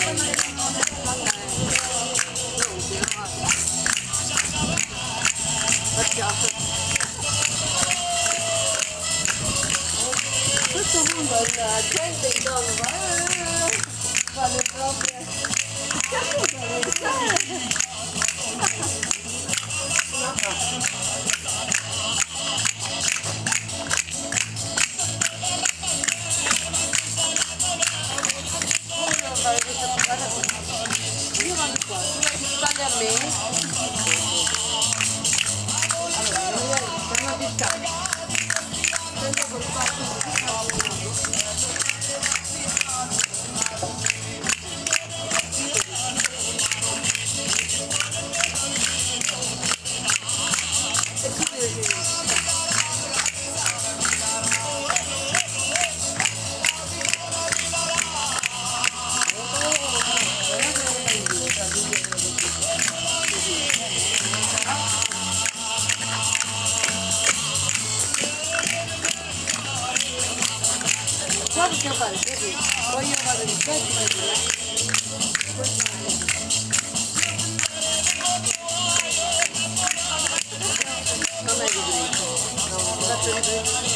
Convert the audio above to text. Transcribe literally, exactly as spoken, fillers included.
Questo mondo la gente intorno va, fa le proprie. Io vado qua, tu state a me. Allora, io sono a distanza. Prendo col fatto qua possiamo fare così, poi io vado di qua e ti vai di là. Non è di dritto, no, faccio di dritto.